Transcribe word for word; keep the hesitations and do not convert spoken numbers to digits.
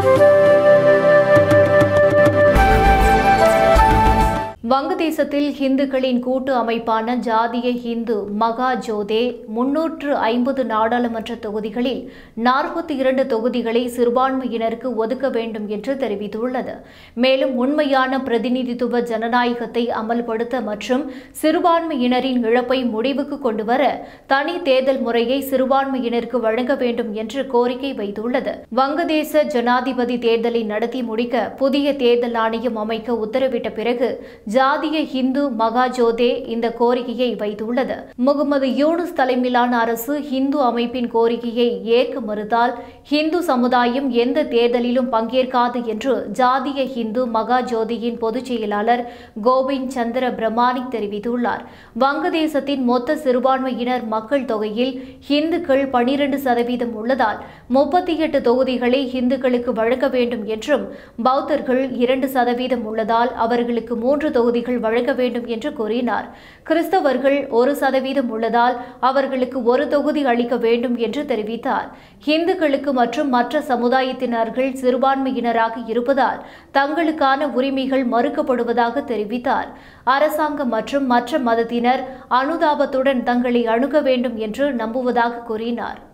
வங்கதேசத்தில் ஹிந்துக்களின் கூட்டு அமைப்பான ஜாதிய ஹிந்து மகாஜோதே முன்னூற்று ஐம்பது நாடாளுமன்ற தொகுதிகளில் நாற்பத்தி இரண்டு தொகுதிகளை சிறுபான்மையினருக்கு ஒதுக்க வேண்டும் என்று தெரிவித்துள்ளது. மேலும் உண்மையான பிரதிநிதித்துவ ஜனநாயகத்தை அமல்படுத்த மற்றும் சிறுபான்மையினரின் இழப்பை முடிவுக்கு கொண்டுவர தனி தேர்தல் முறையை சிறுபான்மையினருக்கு வழங்க வேண்டும் என்று கோரிக்கை வைத்துள்ளது. வங்கதேச ஜனாதிபதி தேர்தலை நடத்தி முடிக்க புதிய தேர்தல் ஆணையம் அமைக்க உத்தரவிட்ட பிறகு ஜாதிய ஹிந்து மகாஜோதே இந்த கோரிக்கையை வைத்துள்ளது. முகமது யூனுஸ் தலைமையிலான அரசு ஹிந்து அமைப்பின் கோரிக்கையை ஏற்க மறுத்தால் ஹிந்து சமுதாயம் எந்த தேர்தலிலும் பங்கேற்காது என்று ஜாதிய ஹிந்து மகாஜோதியின் பொதுச் செயலாளர் கோவிந்த் சந்திர பிரமானிக் தெரிவித்துள்ளார். வங்கதேசத்தின் மொத்த சிறுபான்மையினர் மக்கள் தொகையில் ஹிந்துக்கள் பனிரண்டு சதவீதம் உள்ளதால் முப்பத்தி எட்டு தொகுதிகளை ஹிந்துக்களுக்கு வழங்க வேண்டும் என்றும் பௌத்தர்கள் இரண்டு சதவீதம் உள்ளதால் அவர்களுக்கு மூன்று தொகுதிகள் வழங்க வேண்டும் என்று கூறினார். கிறிஸ்தவர்கள் ஒரு சதவீதம் உள்ளதால் அவர்களுக்கு ஒரு தொகுதி அளிக்க வேண்டும் என்று தெரிவித்தார். இந்துக்களுக்கு மற்றும் மற்ற சமுதாயத்தினர்கள் சிறுபான்மையினராக இருப்பதால் தங்களுக்கான உரிமைகள் மறுக்கப்படுவதாக தெரிவித்தார். அரசாங்கம் மற்றும் மற்ற மதத்தினர் அனுதாபத்துடன் தங்களை அணுக வேண்டும் என்று நம்புவதாக கூறினார்.